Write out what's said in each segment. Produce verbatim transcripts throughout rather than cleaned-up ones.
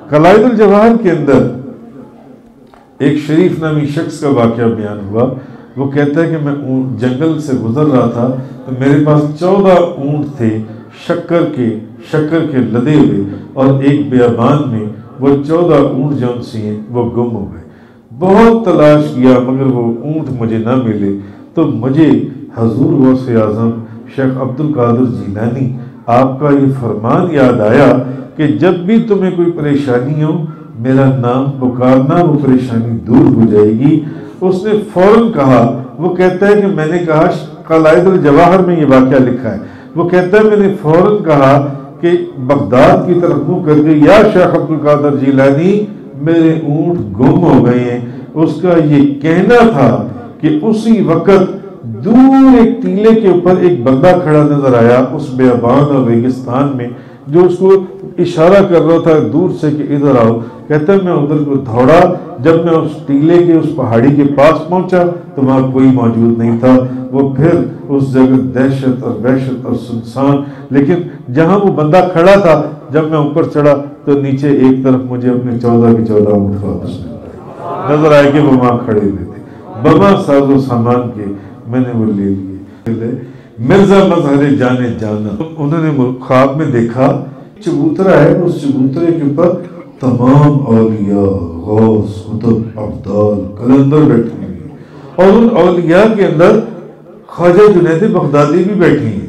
قلائد الجواہر کے اندر ایک شریف نامی شخص کا واقعہ بیان ہوا. وہ کہتا ہے کہ میں جنگل سے گزر رہا تھا تو میرے پاس چودہ اونٹ تھے شکر کے شکر کے لدے ہوئے، اور ایک بیابان میں وہ چودہ اونٹ جون سی ہیں وہ گم ہو گئے. بہت تلاش کیا مگر وہ اونٹ مجھے نہ ملے. تو مجھے حضور غوث اعظم شیخ عبد القادر جیلانی آپ کا یہ فرمان یاد آیا کہ جب بھی تمہیں کوئی پریشانی ہو میرا نام پکارنا، وہ پریشانی دور ہو جائے گی. اس نے فوراً کہا، وہ کہتا ہے کہ میں نے کہا، قلائد الجواہر میں یہ واقعہ لکھا ہے، وہ کہتا ہے میں نے فوراً کہا کہ بغداد کی طرف منہ کر کے، یا شیخ عبد القادر جیلانی میرے اونٹ گم ہو گئے ہیں. اس کا یہ کہنا تھا کہ اسی وقت دور ایک ٹیلے کے اوپر ایک بندہ کھڑا نظر آیا اس بیابان اور ریگستان میں، جو اس کو اشارہ کر رہا تھا دور سے کہ ادھر آؤ. کہتا ہے میں ادھر کو دوڑا، جب میں اس ٹیلے کے اس پہاڑی کے پاس پہنچا تو وہاں کوئی موجود نہیں تھا. وہ پھر اس جگہ دہشت اور وحشت اور سنسان، لیکن جہاں وہ بندہ کھڑا تھا جب میں اوپر چڑھا تو نیچے ایک طرف مجھے اپنے چودہ کے چودہ اونٹ واپس نظر آئے کہ وہ وہاں کھڑے ہوئے تھے بما ساز و سامان کے. میں نے وہ لے لیے. مرزا مظہر جانے جانا، انہوں نے خواب میں دیکھا چبوترا ہے، اس چبوترے کے اوپر تمام اولیاء، غوث، قطب، ابدال، قلندر بیٹھے ہیں، اور ان اولیاء کے اندر خواجہ جنید بغدادی بھی بیٹھی ہیں،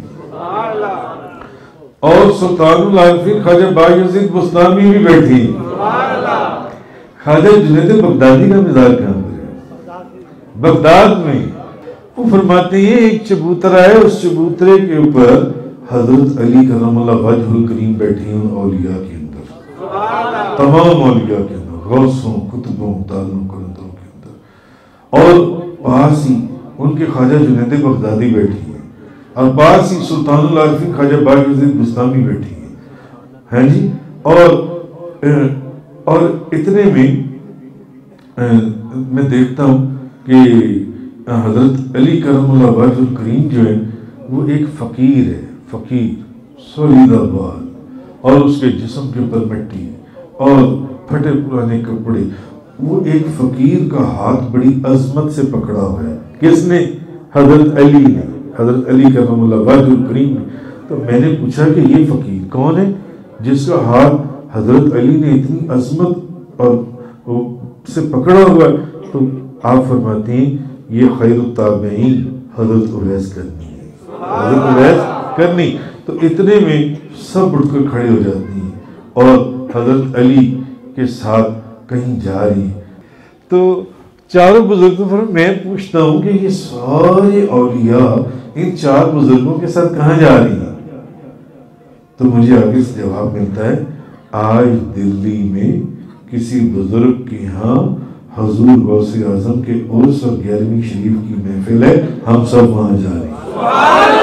اور سلطان العارفین خواجہ بایزید بستامی بھی بیٹھی ہیں. خواجہ جنید بغدادی کا مزاج کہاں پر ہے؟ بغداد میں. وہ فرماتے ہیں ایک چبوترا ہے، اس چبوترے کے اوپر حضرت علی کرم اللہ وجہ الکریم بیٹھی ہیں اولیاء کے اندر، تمام اولیاء کے اندر، غوثوں، قطبوں، ابدالوں، قلندروں کے اندر، اور پاس ہی ان کے خواجہ جنید بغدادی بیٹھی ہیں، اور پاس ہی سلطان العارفین خواجہ بایزید بستامی بیٹھی ہیں. ہاں جی. اور اور اتنے میں میں دیکھتا ہوں کہ حضرت علی کرم اللہ وجہ الکریم جو ہے وہ ایک فقیر ہے، فقیر سولیدہ بال، اور اس کے جسم کے اوپر مٹی ہے اور پھٹے پرانے کپڑے. وہ ایک فقیر کا ہاتھ بڑی عظمت سے پکڑا ہوا ہے. کس نے؟ حضرت علی نے، حضرت علی کرم اللہ وجہ الکریم نے. تو میں نے پوچھا کہ یہ فقیر کون ہے جس کا ہاتھ حضرت علی نے اتنی عظمت اور سے پکڑا ہوا ہے؟ تو آپ فرماتے ہیں یہ خیر التابعین حضرت اویس کرنی ہے، حضرت اویس کرنی. تو اتنے میں سب اٹھ کر کھڑے ہو جاتی ہیں اور حضرت علی کے ساتھ کہیں جا رہی ہیں. تو چاروں بزرگوں پر میں پوچھتا ہوں کہ یہ سارے اولیاء ان چار بزرگوں کے ساتھ کہاں جا رہی ہیں؟ تو مجھے آگے سے جواب ملتا ہے آج دلی میں کسی بزرگ کے ہاں حضور غوث اعظم کے عرس اور گیارہویں شریف کی محفل ہے، ہم سب وہاں جا رہے ہیں.